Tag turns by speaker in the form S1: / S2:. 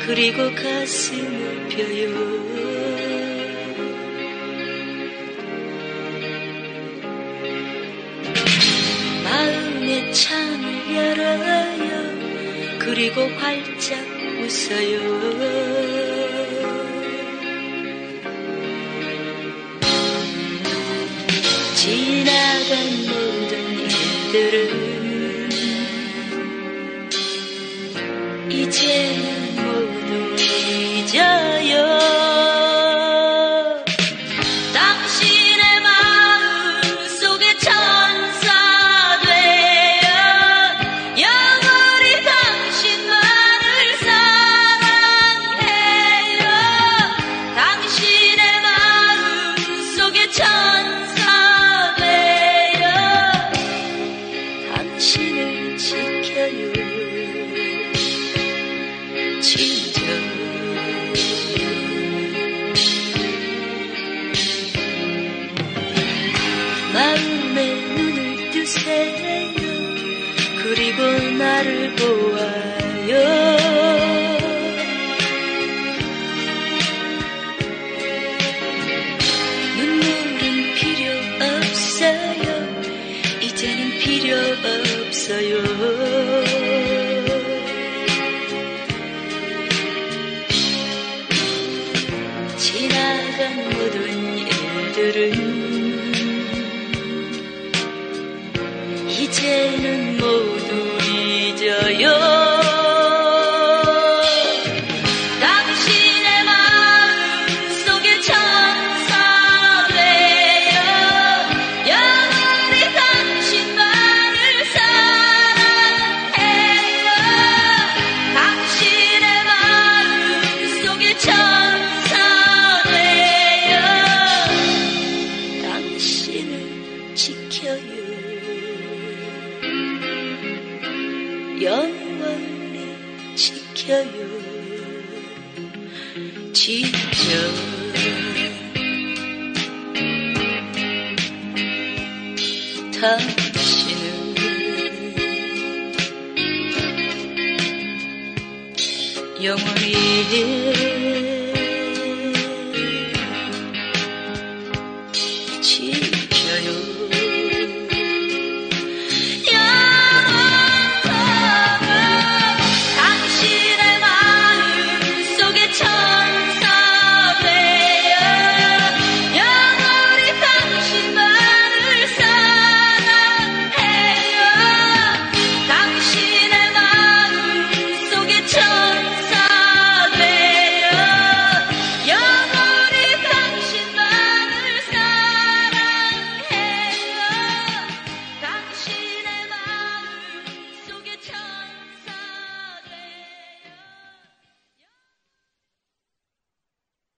S1: 그리고 가슴을 펴요. 마음의 창을 열어요. 그리고 활짝 웃어요. 지나간 모든 일들은 이제는 모두 잊어요. 당신의 마음 속에 천사 되어 영원히 당신만을 사랑해요. 당신의 마음 속에 천사 되어 당신을 지켜요. 진정 마음에 눈을 뜨세요. 그리고 나를 보아요. 눈물은 필요 없어요. 이제는 필요 없어요. 지나간 모든 일들은 이제는 모두 잊어요. 당신의 마음 속에 천사 되어 영원히 당신만을 사랑해요. 당신의 마음 속에 천사 되어 당신을 지켜요. 영원히 지켜요. 진정 당신은 영원히